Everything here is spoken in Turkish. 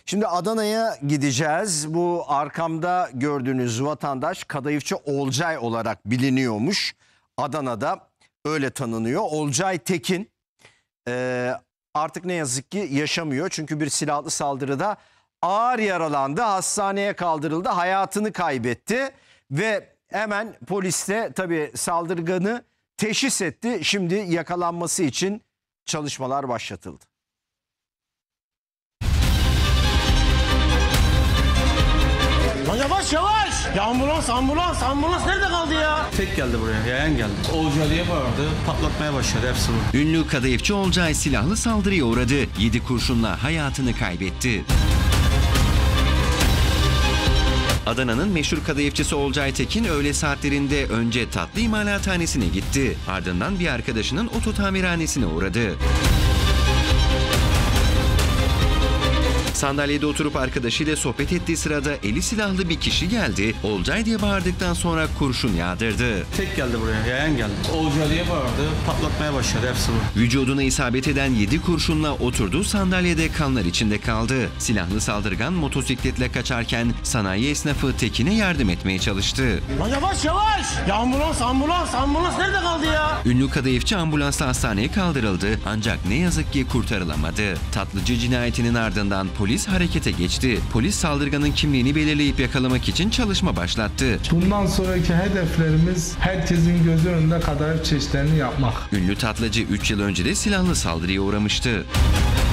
Şimdi Adana'ya gideceğiz. Bu arkamda gördüğünüz vatandaş kadayıfçı Olcay olarak biliniyormuş. Adana'da öyle tanınıyor. Olcay Tekin artık ne yazık ki yaşamıyor. Çünkü bir silahlı saldırıda ağır yaralandı. Hastaneye kaldırıldı. Hayatını kaybetti. Ve hemen polis de tabii saldırganı teşhis etti. Şimdi yakalanması için çalışmalar başlatıldı. Lan yavaş yavaş! Ya ambulans nerede kaldı ya? Tek geldi buraya, yayan geldi. Olcay diye bağırdı, patlatmaya başladı hepsi bu. Ünlü kadayıfçı Olcay silahlı saldırıya uğradı. 7 kurşunla hayatını kaybetti. Adana'nın meşhur kadayıfçısı Olcay Tekin öğle saatlerinde önce tatlı imalathanesine gitti. Ardından bir arkadaşının oto tamirhanesine uğradı. Sandalyede oturup arkadaşıyla sohbet ettiği sırada eli silahlı bir kişi geldi. Olcay diye bağırdıktan sonra kurşun yağdırdı. Tek geldi buraya, yayan geldi. Olcay diye bağırdı, patlatmaya başladı hepsi bu. Vücuduna isabet eden 7 kurşunla oturduğu sandalyede kanlar içinde kaldı. Silahlı saldırgan motosikletle kaçarken sanayi esnafı Tekin'e yardım etmeye çalıştı. Lan yavaş! Ya ambulans nerede kaldı ya? Ünlü kadayıfçı ambulansla hastaneye kaldırıldı ancak ne yazık ki kurtarılamadı. Tatlıcı cinayetinin ardından polis harekete geçti. Polis saldırganın kimliğini belirleyip yakalamak için çalışma başlattı. Bundan sonraki hedeflerimiz herkesin gözü önünde kadayıf çeşitlerini yapmak. Ünlü tatlıcı 3 yıl önce de silahlı saldırıya uğramıştı.